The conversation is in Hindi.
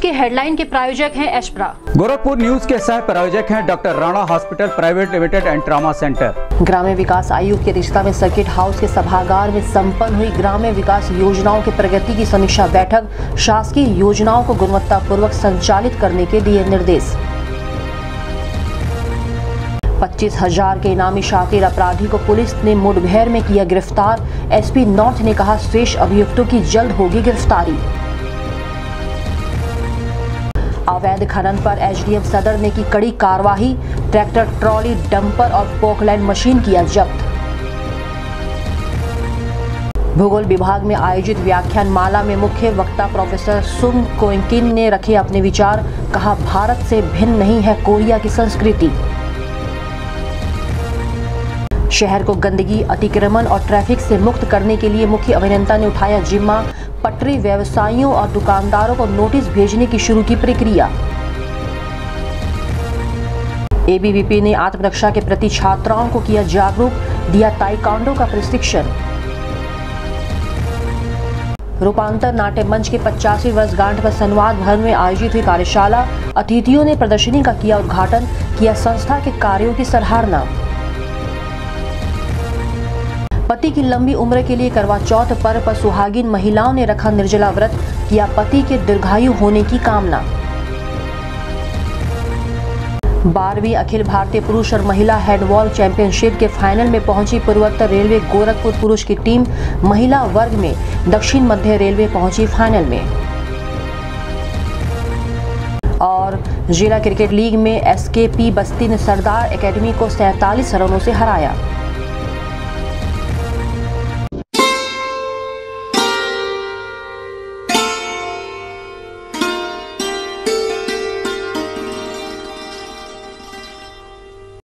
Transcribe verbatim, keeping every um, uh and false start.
के हेडलाइन के प्रायोजक हैं एशप्रा। गोरखपुर न्यूज के सह प्रायोजक हैं doctor Rana hospital private limited and trauma centre. ग्राम्य विकास आयुक्त की अध्यक्षता में सर्किट हाउस के सभागार में संपन्न हुई ग्राम्य विकास योजनाओं की प्रगति की समीक्षा बैठक। शासकीय योजनाओं को गुणवत्तापूर्वक संचालित करने के दिए निर्देश। पच्चीस हजार के इनामी शातिर अपराधी को पुलिस ने मुठभेड़ में किया गिरफ्तार। एसपी नॉर्थ ने कहा शेष अभियुक्तों की जल्द होगी गिरफ्तारी। अवैध खनन पर एसडीएम सदर ने की कड़ी कार्रवाई। ट्रैक्टर, ट्रॉली, डंपर और पोकलैंड मशीन किया जब्त। भूगोल विभाग में आयोजित व्याख्यान माला में मुख्य वक्ता प्रोफेसर सुम कोइकिन ने रखे अपने विचार। कहा भारत से भिन्न नहीं है कोरिया की संस्कृति। शहर को गंदगी, अतिक्रमण और ट्रैफिक से मुक्त करने के लिए मुख्य अभियंता ने उठाया जिम्मा। पटरी व्यवसायियों और दुकानदारों को नोटिस भेजने की शुरू की प्रक्रिया। एबीवीपी ने आत्मरक्षा के प्रति छात्राओं को किया जागरूक, दिया ताइक्वांडो का प्रशिक्षण। रूपांतर नाट्य मंच के पचासवीं वर्षगांठ पर संवाद भवन में आयोजित हुई कार्यशाला। अतिथियों ने प्रदर्शनी का किया उद्घाटन, किया संस्था के कार्यों की सराहना। पति की लंबी उम्र के लिए करवा चौथ पर्व पर सुहागिन महिलाओं ने रखा निर्जला व्रत, किया पति के दीर्घायु होने की कामना। बारहवीं अखिल भारतीय पुरुष और महिला हैंडबॉल चैंपियनशिप के फाइनल में पहुंची पूर्वोत्तर रेलवे गोरखपुर पुरुष की टीम। महिला वर्ग में दक्षिण मध्य रेलवे पहुंची फाइनल में। और जिला क्रिकेट लीग में एसकेपी बस्ती ने सरदार एकेडमी को सैंतालीस रनों से हराया।